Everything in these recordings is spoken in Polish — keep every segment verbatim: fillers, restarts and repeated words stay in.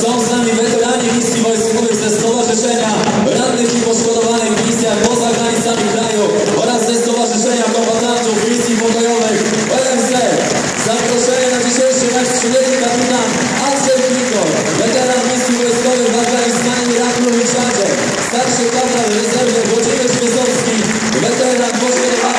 Są z nami weterani misji wojskowych ze Stowarzyszenia Rannych i Poszkodowanych w misjach poza granicami kraju oraz ze Stowarzyszenia Kombatantów Misji Pokojowych O N Z. Zaproszenie na dzisiejszy mecz trzyletni kapitan Andrzej Kliko, weteran misji wojskowych w Afganistanie, Iraku i Czadzie. Starszy kapral w rezerwie Włodzimierz Wysocki, weteran poszkodowany.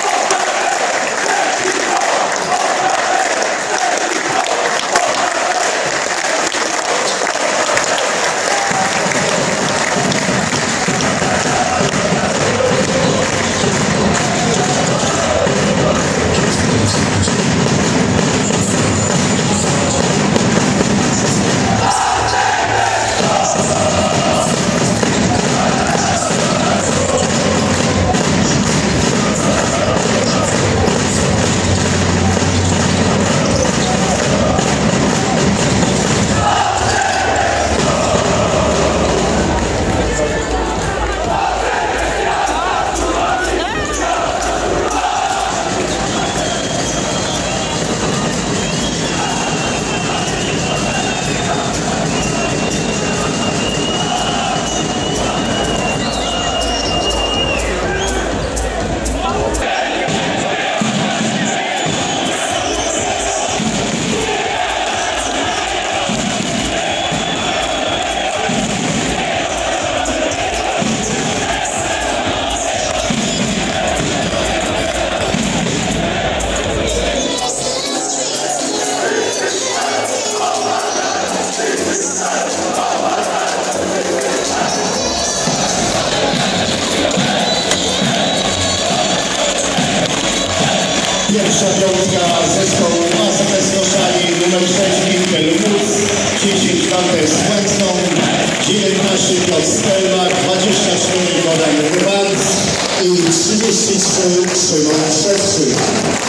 Pierwsza piątka zespołu A Z S Koszali, numer sześć Winkel Wódz, dziesięć Dantes Łęcną, dziewiętnaście Piotr Stelmach, dwadzieścia cztery Goran Rybanc i trzydzieści trzy Szymon Szewczyk.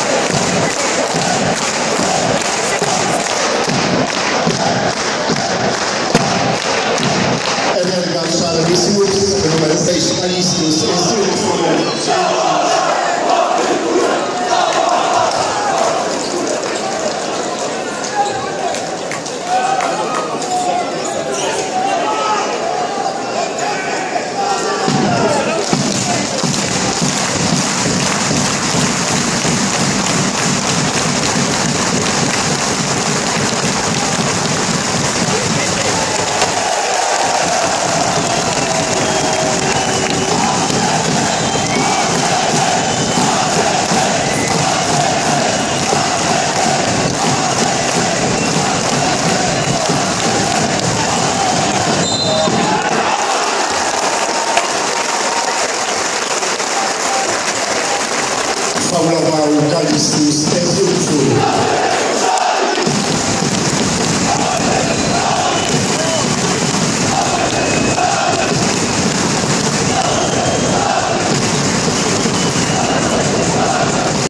Energa Charles Woods, numer sześć Alistus Instrukt.